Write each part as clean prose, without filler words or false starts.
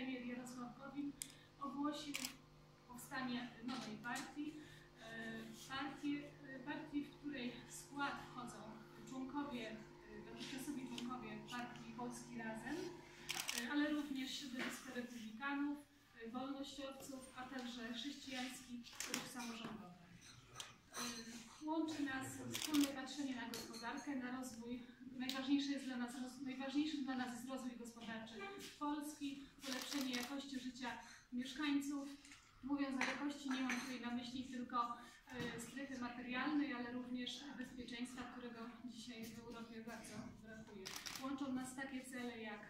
premier Jarosław Gowin ogłosił powstanie nowej partii. Partii, w której w skład wchodzą dotychczasowi członkowie partii Polski Razem, ale również środowiska republikanów, wolnościowców, a także chrześcijańskich ruch samorządowy. Łączy nas wspólne patrzenie na gospodarkę, na rozwój. Najważniejszym dla nas jest rozwój gospodarczy Polski, polepszenie jakości życia mieszkańców. Mówiąc o jakości, nie mam tutaj na myśli tylko strefy materialnej, ale również bezpieczeństwa, którego dzisiaj w Europie bardzo brakuje. Łączą nas takie cele jak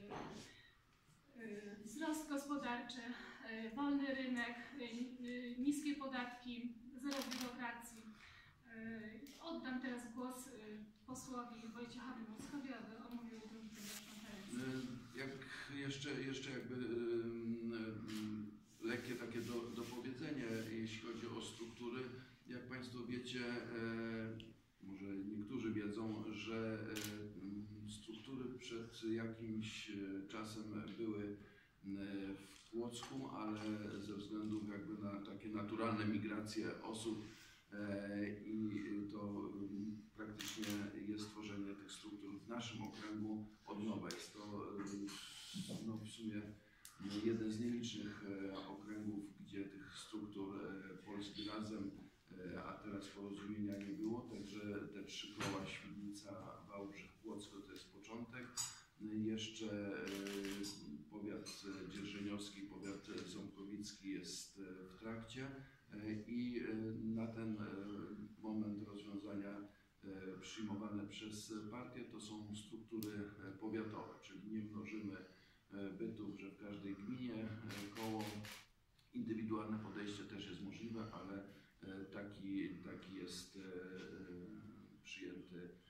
wzrost gospodarczy, wolny rynek, niskie podatki, zero biurokracji. Oddam teraz głos posłowi Wojciechowi Murskowi, aby omówił drugi temat konferencji. Jak jeszcze jakby lekkie takie dopowiedzenie, jeśli chodzi o struktury. Jak Państwo wiecie, może niektórzy wiedzą, że struktury przed jakimś czasem były w Płocku, ale ze względu jakby na takie naturalne migracje osób i to praktycznie jest tworzenie tych struktur w naszym okręgu od nowa. Jest to no, w sumie jeden z nielicznych okręgów, gdzie tych struktur Polski Razem, a teraz Porozumienia nie było, także te 3 koła Świdnica, Wałbrzych, Płocko to jest początek. Jeszcze powiat dzierżeniowski, powiat ząbkowicki jest w trakcie i na ten moment rozwiązania przyjmowane przez partię to są struktury powiatowe, czyli nie mnożymy bytów, że w każdej gminie koło. Indywidualne podejście też jest możliwe, ale taki jest przyjęty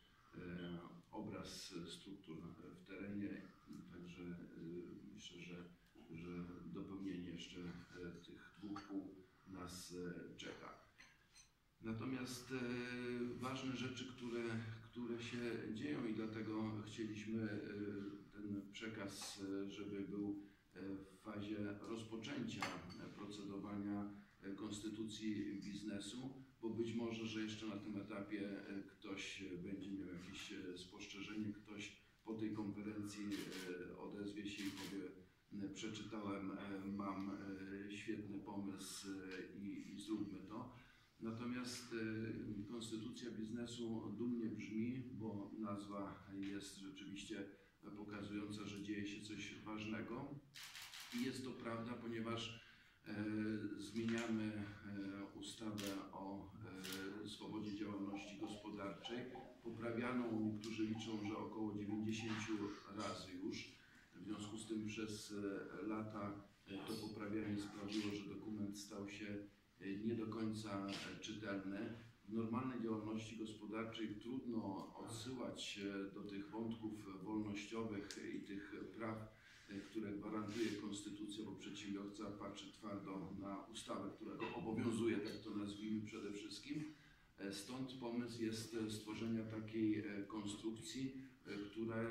obraz struktur w terenie. Także myślę, że dopełnienie jeszcze tych 2 kół nas czeka. Natomiast ważne rzeczy, które się dzieją i dlatego chcieliśmy ten przekaz, żeby był w fazie rozpoczęcia procedowania konstytucji biznesu, bo być może, że jeszcze na tym etapie ktoś będzie miał jakieś spostrzeżenie, ktoś po tej konferencji odezwie się i powie: przeczytałem, mam świetny pomysł i zróbmy to. Natomiast konstytucja biznesu dumnie brzmi, bo nazwa jest rzeczywiście pokazująca, że dzieje się coś ważnego. I jest to prawda, ponieważ zmieniamy ustawę o swobodzie działalności gospodarczej, poprawianą, niektórzy liczą, że około 90 razy już. W związku z tym przez lata to poprawianie sprawiło, że dokument stał się nie do końca czytelny. W normalnej działalności gospodarczej trudno odsyłać do tych wątków wolnościowych i tych praw, które gwarantuje konstytucja, bo przedsiębiorca patrzy twardo na ustawę, która go obowiązuje, tak to nazwijmy przede wszystkim. Stąd pomysł jest stworzenia takiej konstrukcji, która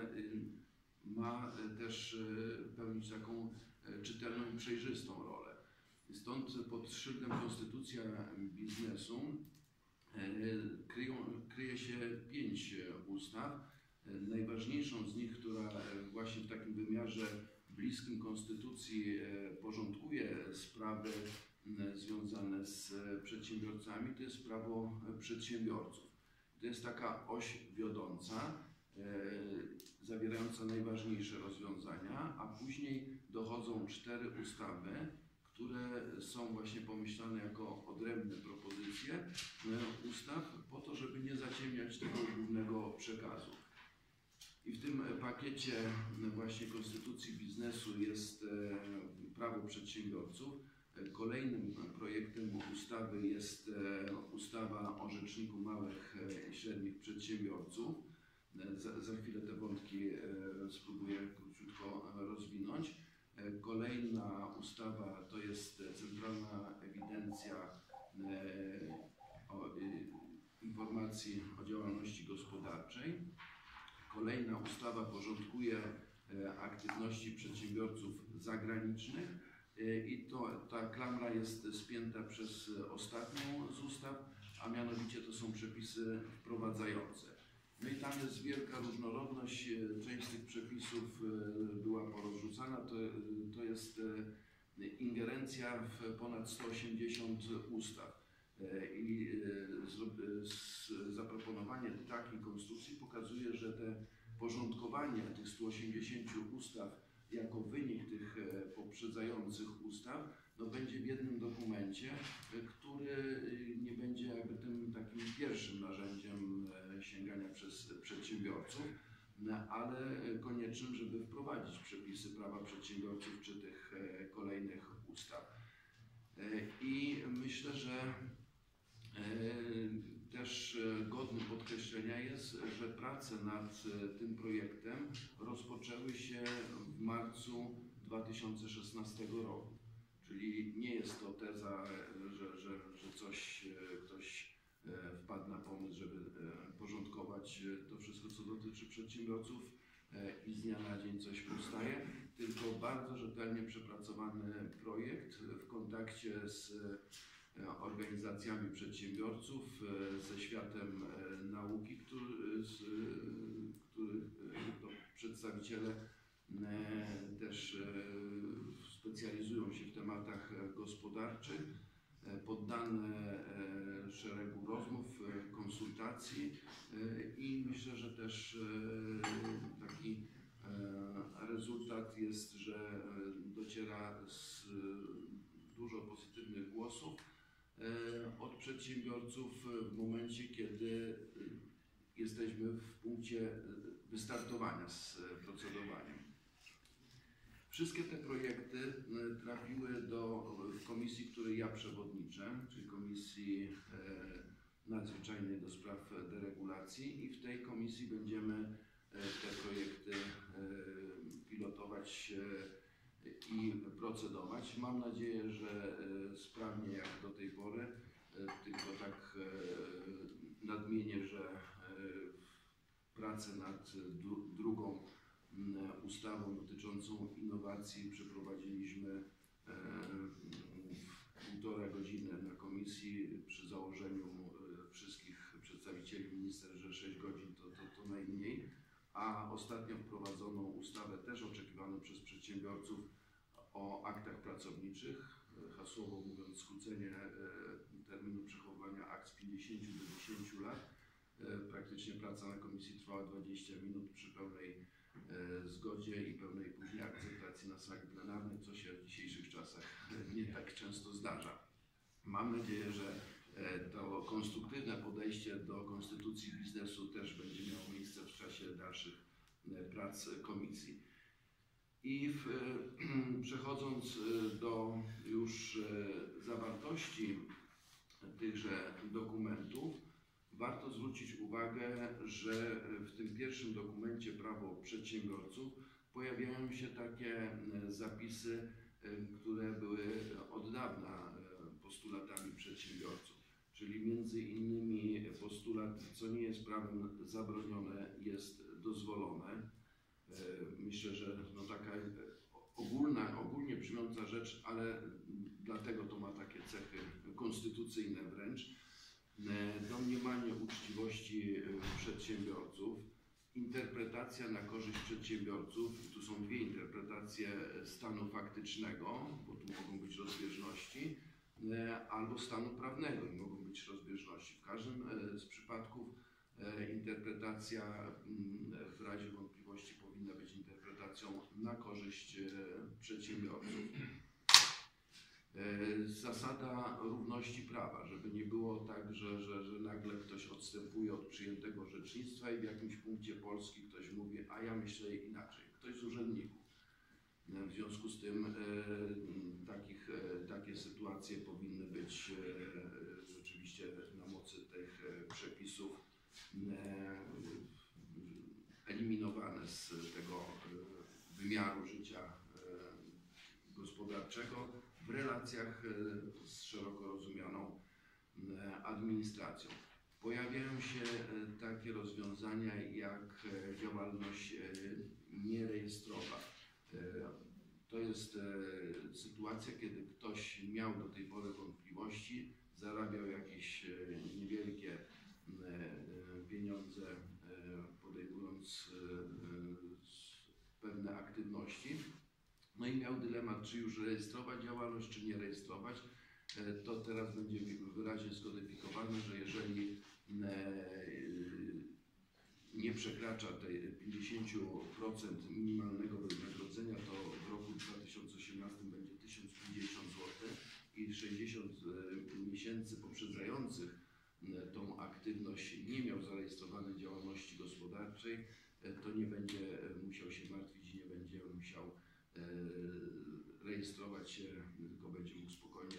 ma też pełnić taką czytelną i przejrzystą rolę. Stąd pod szyldem konstytucja biznesu kryje się 5 ustaw. Najważniejszą z nich, która właśnie w takim wymiarze bliskim konstytucji porządkuje sprawy związane z przedsiębiorcami, to jest prawo przedsiębiorców. To jest taka oś wiodąca, zawierająca najważniejsze rozwiązania, a później dochodzą 4 ustawy, które są właśnie pomyślane jako odrębne propozycje ustaw, po to, żeby nie zaciemniać tego głównego przekazu. I w tym pakiecie właśnie konstytucji biznesu jest prawo przedsiębiorców. Kolejnym projektem ustawy jest ustawa o Rzeczniku Małych i Średnich Przedsiębiorców. Za chwilę te wątki spróbuję króciutko rozwinąć. Kolejna ustawa to jest Centralna Ewidencja informacji o działalności gospodarczej. Kolejna ustawa porządkuje aktywności przedsiębiorców zagranicznych i ta klamra jest spięta przez ostatnią z ustaw, a mianowicie to są przepisy wprowadzające. No i tam jest wielka różnorodność, część z tych przepisów była porozrzucana, to jest ingerencja w ponad 180 ustaw i zaproponowanie takiej konstrukcji pokazuje, że te porządkowanie tych 180 ustaw jako wynik tych poprzedzających ustaw będzie w jednym dokumencie, który nie będzie jakby tym takim pierwszym narzędziem sięgania przez przedsiębiorców, ale koniecznym, żeby wprowadzić przepisy prawa przedsiębiorców czy tych kolejnych ustaw. I myślę, że też godnym podkreślenia jest, że prace nad tym projektem rozpoczęły się w marcu 2016 roku. Czyli nie jest to teza, że ktoś wpadł na pomysł, żeby porządkować to wszystko, co dotyczy przedsiębiorców i z dnia na dzień coś powstaje, tylko bardzo rzetelnie przepracowany projekt w kontakcie z organizacjami przedsiębiorców, ze światem nauki, których to przedstawiciele też specjalizują się w tematach gospodarczych, poddane szeregu rozmów, konsultacji i myślę, że też taki rezultat jest, że dociera dużo pozytywnych głosów od przedsiębiorców w momencie, kiedy jesteśmy w punkcie wystartowania z procedowaniem. Wszystkie te projekty trafiły do komisji, której ja przewodniczę, czyli Komisji Nadzwyczajnej do spraw deregulacji i w tej komisji będziemy te projekty pilotować i procedować. Mam nadzieję, że sprawnie jak do tej pory, tylko tak nadmienię, że pracę nad drugą ustawą dotyczącą innowacji przeprowadziliśmy w 1,5 godziny na komisji przy założeniu wszystkich przedstawicieli ministerstw, że 6 godzin to najmniej, a ostatnio wprowadzoną ustawę też oczekiwaną przez przedsiębiorców o aktach pracowniczych, hasłowo mówiąc skrócenie terminu przechowywania akt z 50 do 10 lat. Praktycznie praca na komisji trwała 20 minut przy pełnej zgodzie i pełnej później akceptacji na sali plenarnej, co się w dzisiejszych czasach nie tak często zdarza. Mam nadzieję, że to konstruktywne podejście do konstytucji biznesu też będzie miało miejsce w czasie dalszych prac komisji. I przechodząc do już zawartości tychże dokumentów, warto zwrócić uwagę, że w tym pierwszym dokumencie Prawo przedsiębiorców pojawiają się takie zapisy, które były od dawna postulatami przedsiębiorców. Czyli między innymi postulat, co nie jest prawem zabronione, jest dozwolone. Myślę, że taka ogólnie brzmiąca rzecz, ale dlatego to ma takie cechy konstytucyjne wręcz. Domniemanie uczciwości przedsiębiorców, interpretacja na korzyść przedsiębiorców, tu są dwie interpretacje stanu faktycznego, bo tu mogą być rozbieżności, albo stanu prawnego i mogą być rozbieżności. W każdym z przypadków interpretacja w razie wątpliwości powinna być interpretacją na korzyść przedsiębiorców. Zasada równości prawa, żeby nie było tak, że nagle ktoś odstępuje od przyjętego orzecznictwa i w jakimś punkcie Polski ktoś mówi, a ja myślę inaczej, ktoś z urzędników. W związku z tym takie sytuacje powinny być rzeczywiście na mocy tych przepisów eliminowane z tego wymiaru życia gospodarczego w relacjach z szeroko rozumianą administracją. Pojawiają się takie rozwiązania jak działalność nierejestrowa. To jest sytuacja, kiedy ktoś miał do tej pory wątpliwości, zarabiał jakieś niewielkie pieniądze, podejmując pewne aktywności. No i miał dylemat, czy już rejestrować działalność, czy nie rejestrować. To teraz będzie wyraźnie skodyfikowane, że jeżeli nie przekracza tej 50% minimalnego wynagrodzenia, to w roku 2018 będzie 1050 zł i 60 miesięcy poprzedzających tą aktywność nie miał zarejestrowanej działalności gospodarczej, to nie będzie musiał się martwić i nie będzie musiał rejestrować się, tylko będzie mógł spokojnie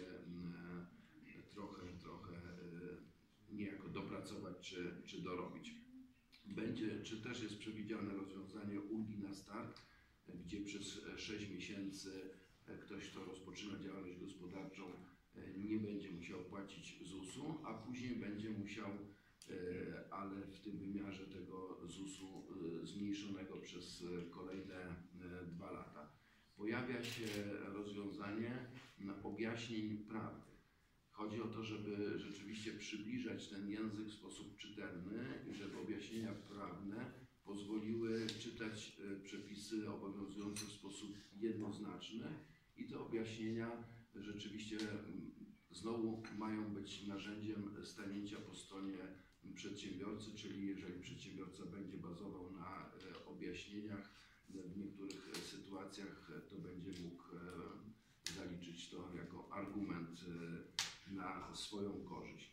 trochę niejako dopracować czy dorobić. Czy też jest przewidziane rozwiązanie ulgi na start, gdzie przez 6 miesięcy ktoś, kto rozpoczyna działalność gospodarczą, nie będzie musiał płacić ZUS-u, a później będzie musiał, ale w tym wymiarze tego ZUS-u zmniejszonego przez kolejne 2 lata. Pojawia się rozwiązanie objaśnień prawnych. Chodzi o to, żeby rzeczywiście przybliżać ten język w sposób czytelny i żeby objaśnienia prawne pozwoliły czytać przepisy obowiązujące w sposób jednoznaczny i te objaśnienia rzeczywiście znowu mają być narzędziem stanięcia po stronie przedsiębiorcy, czyli jeżeli przedsiębiorca będzie bazował na objaśnieniach, w niektórych sytuacjach to będzie mógł zaliczyć to jako argument na swoją korzyść.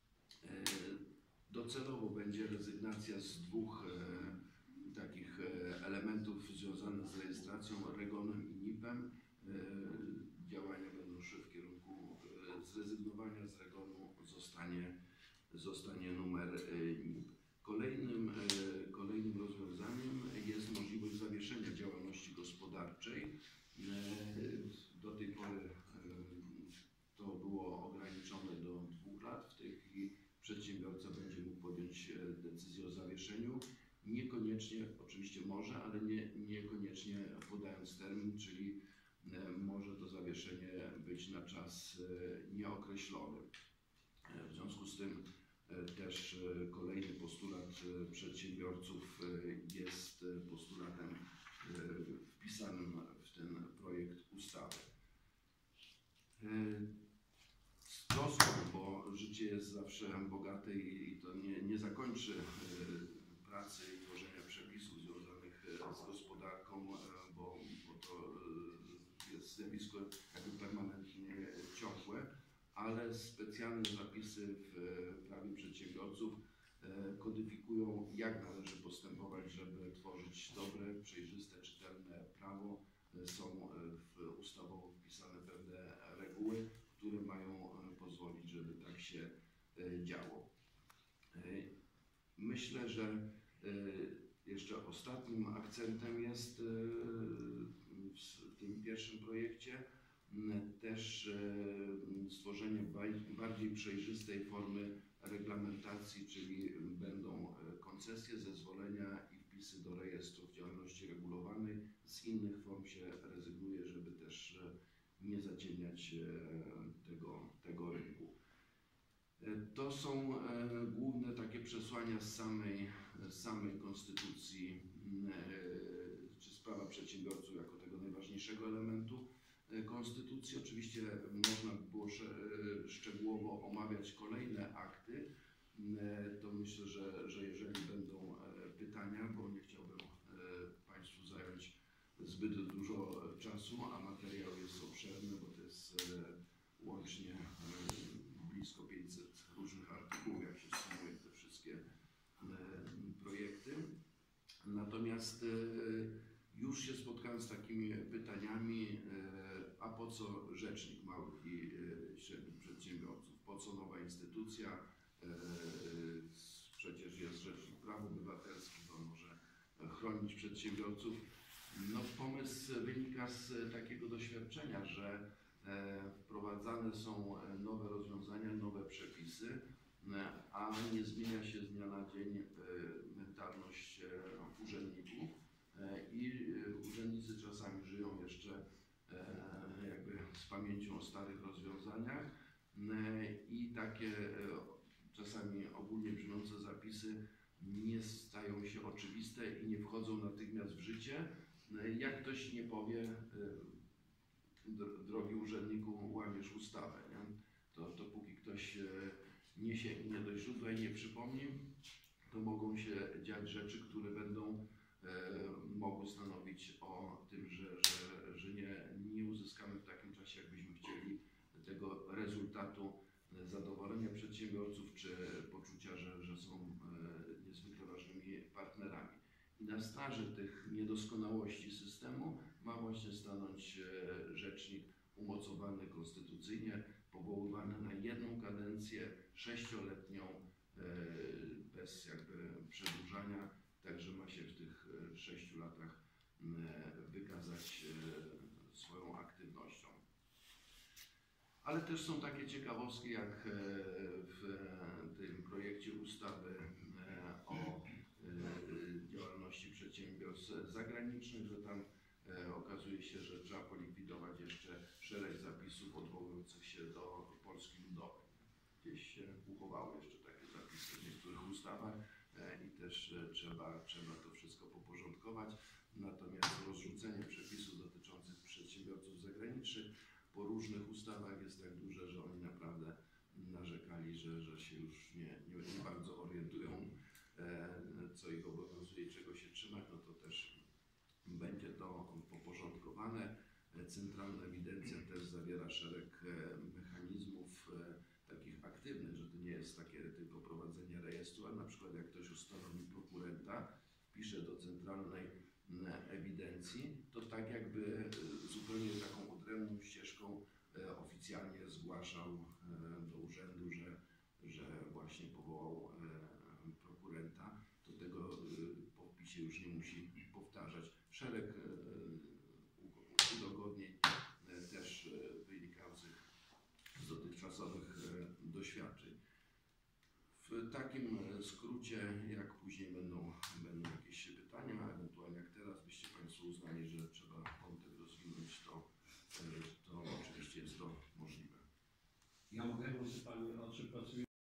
Docelowo będzie rezygnacja z 2 takich elementów związanych z rejestracją, REGON-em i NIP-em. Działania będą szły w kierunku zrezygnowania z REGON-u, zostanie numer NIP. Kolejnym rozwiązaniem jest możliwość zawieszenia działalności gospodarczej. Do tej pory to było ograniczone do 2 lat. W tej chwili przedsiębiorca będzie mógł podjąć decyzję o zawieszeniu. Niekoniecznie, oczywiście może, ale niekoniecznie podając termin, czyli może to zawieszenie być na czas nieokreślony. W związku z tym też kolejny postulat przedsiębiorców jest postulatem wpisanym w ten projekt ustawy. Z troską, bo życie jest zawsze bogate i to nie zakończy pracy i tworzenia przepisów związanych z gospodarką, bo to jest zjawisko jakby permanentnie ciągłe, ale specjalne zapisy w prawie przedsiębiorców kodyfikują, jak należy postępować, żeby tworzyć dobre, przejrzyste, czytelne prawo. Są ustawowo wpisane pewne reguły, które mają pozwolić, żeby tak się działo. Myślę, że jeszcze ostatnim akcentem jest w tym pierwszym projekcie też stworzenie bardziej przejrzystej formy reglamentacji, czyli będą koncesje, zezwolenia i wpisy do rejestrów działalności regulowanej. Z innych form się rezygnuje, żeby też nie zaciemniać tego rynku. To są główne takie przesłania z samej konstytucji, czy z prawa przedsiębiorców jako tego najważniejszego elementu konstytucji. Oczywiście można by było szczegółowo omawiać kolejne akty. To myślę, że jeżeli będą pytania, bo nie chciałbym Państwu zająć zbyt dużo czasu, a materiał jest obszerny, bo to jest łącznie blisko 500 różnych artykułów, jak się sumuje te wszystkie projekty. Natomiast już się spotkałem z takimi pytaniami, a po co Rzecznik Małych i Średnich Przedsiębiorców? Po co nowa instytucja? Przecież jest Rzecznik Praw Obywatelskich, on może chronić przedsiębiorców. No, pomysł wynika z takiego doświadczenia, że wprowadzane są nowe rozwiązania, nowe przepisy a nie zmienia się z dnia na dzień mentalność urzędników i urzędnicy czasami żyją jeszcze jakby z pamięcią o starych rozwiązaniach i takie czasami ogólnie brzmiące zapisy nie stają się oczywiste i nie wchodzą natychmiast w życie. Jak ktoś nie powie, drogi urzędniku, łamiesz ustawę, nie? To póki ktoś nie sięgnie do źródła i nie przypomni, to mogą się dziać rzeczy, które będą mogły stanowić o tym, że nie uzyskamy w takim czasie, jakbyśmy chcieli, tego rezultatu zadowolenia przedsiębiorców, czy poczucia, że są niezwykle ważnymi partnerami. I na straży tych niedoskonałości systemu ma właśnie stanąć rzecznik umocowany konstytucyjnie, powoływany na jedną kadencję, 6-letnią, bez jakby przedłużania, także ma się w tych 6 latach wykazać swoją aktywnością. Ale też są takie ciekawostki, jak w tym projekcie ustawy o działalności przedsiębiorstw zagranicznych, że tam okazuje się, że trzeba polikwidować jeszcze szereg zapisów odwołujących się do Polski Ludowej. Gdzieś się uchowały jeszcze takie zapisy w niektórych ustawach i też trzeba to wszystko poporządkować. Natomiast rozrzucenie przepisów dotyczących przedsiębiorców zagranicznych po różnych ustawach jest tak duże, że oni naprawdę narzekali, że się już nie bardzo orientują, co ich obowiązuje i czego się trzymać. No to też będzie to poporządkowane. Centralna ewidencja też zawiera szereg mechanizmów takich aktywnych, że to nie jest takie tylko prowadzenie rejestru, ale na przykład jak ktoś ustanowi prokurenta, pisze do centralnej ewidencji, to tak jakby zupełnie taką odrębną ścieżką oficjalnie zgłaszał do urzędu, że właśnie powołał prokurenta, to tego po wpisie już nie musi powtarzać. Szereg udogodnień też wynikających z dotychczasowych doświadczeń. W takim skrócie, jak później będą jakieś pytania, ewentualnie jak teraz byście Państwo uznali, że trzeba wątek rozwinąć, to oczywiście jest to możliwe. Ja mogę, proszę Pani, o czym pracuje